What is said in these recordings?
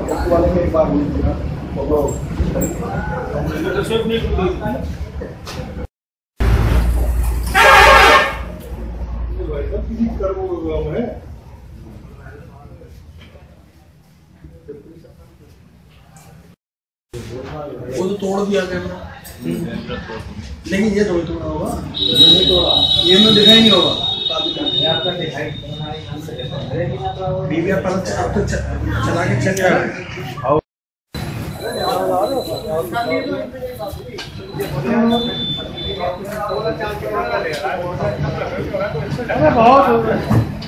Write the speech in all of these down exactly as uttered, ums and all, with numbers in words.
वो तो तोड़ दिया कैमरा, लेकिन ये थोड़ी तोड़ा होगा, नहीं तोड़ा, ये में दिखाई नहीं होगा। डीवीआर पर अब तो चला के चेक कर। अरे बहुत हो गया।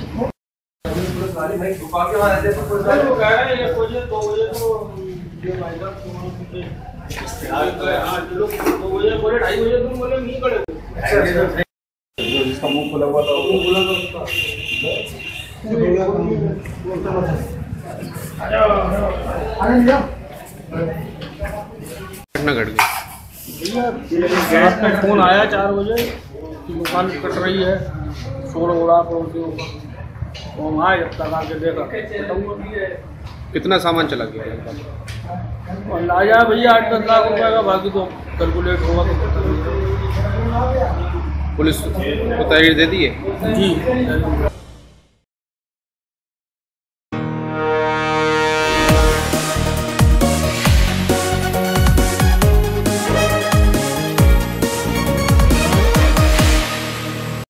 जिसका मुंह खुला हुआ था वो बोला था घटना घट गई। रात में फोन आया चार बजे कि दुकान कट रही है, शोर हो रहा पड़ोसियों का, तो हम आए, जब तक आके देखा कितना सामान चला गया? अंदाजा भैया आठ दस लाख रुपए का, बाकी तो कैलकुलेट होगा तो पता नहीं। पुलिस को तहरीर दे दी है? जी।